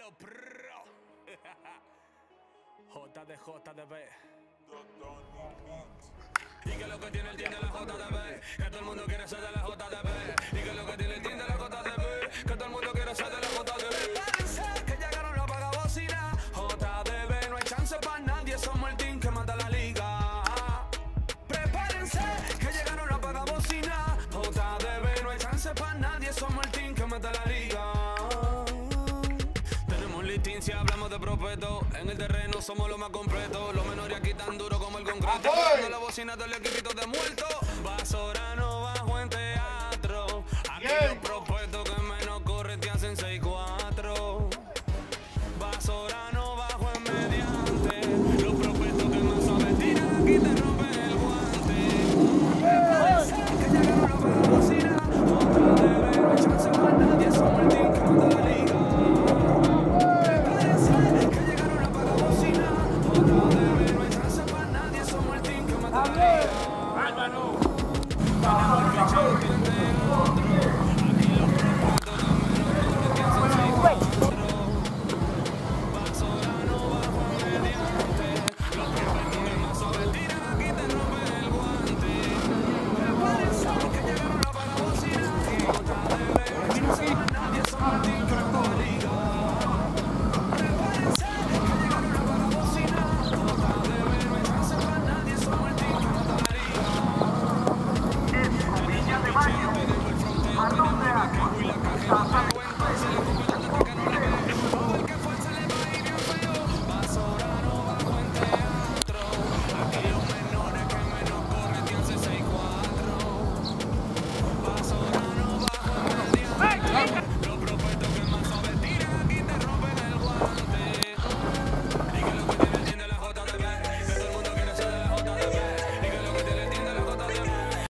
Dímelo, pro. JDB. Y que lo que tiene el team de la JDB, que todo el mundo quiere ser de la JDB. Y que lo que tiene el team de la JDB, que todo el mundo quiere ser de la JDB. Prepárense que llegaron los pagabocinas. JDB, no hay chance para nadie, somos el team que mata la liga. Prepárense que llegaron los pagabocinas. JDB, no hay chance para nadie, somos el team que mata la liga. Tenemos listín si hablamos de prospecto. En el terreno somos los más completos. Los menores aquí tan duros como el concreto. La bocina del equipito de muerto. Basorano.